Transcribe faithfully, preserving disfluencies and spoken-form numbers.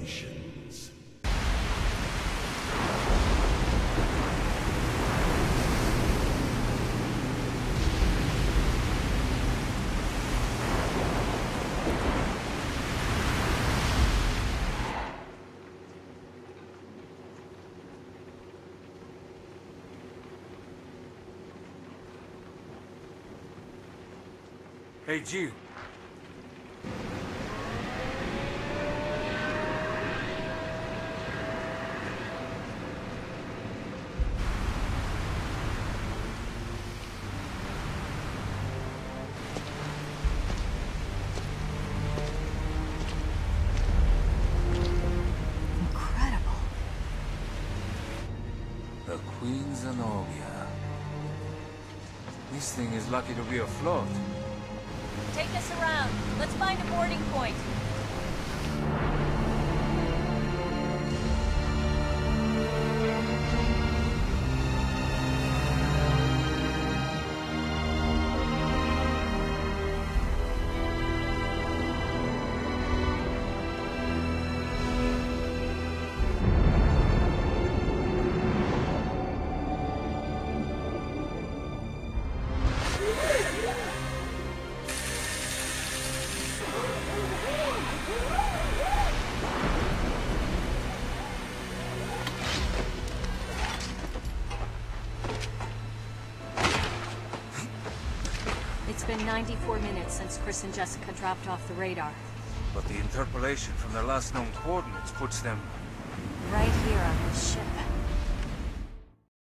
Congratulations. Hey, Jill. Incredible. The Queen Zenobia. This thing is lucky to be afloat. Take us around. Let's find a boarding point. It's been ninety-four minutes since Chris and Jessica dropped off the radar. But the interpolation from their last known coordinates puts them... Right here on this ship.